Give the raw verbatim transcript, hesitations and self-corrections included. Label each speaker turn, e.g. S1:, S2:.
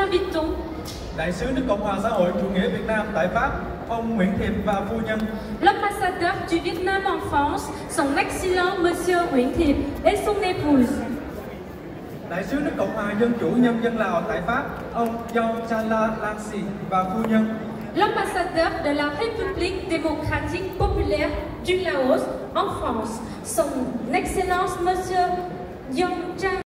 S1: habitons.
S2: Đại sứ nước Cộng hòa xã hội chủ nghĩa Việt Nam tại Pháp, ông Nguyễn Thiệp và phu nhân.
S1: L'ambassadeur du Vietnam en France, son excellent Monsieur Nguyễn Thiệp et son épouse.
S2: Đại sứ nước Cộng hòa Dân chủ Nhân dân Lào tại Pháp, ông Yong Chala Lansi và phu nhân.
S1: L'ambassadeur de la République démocratique populaire du Laos en France, son excellence Monsieur Yong Chan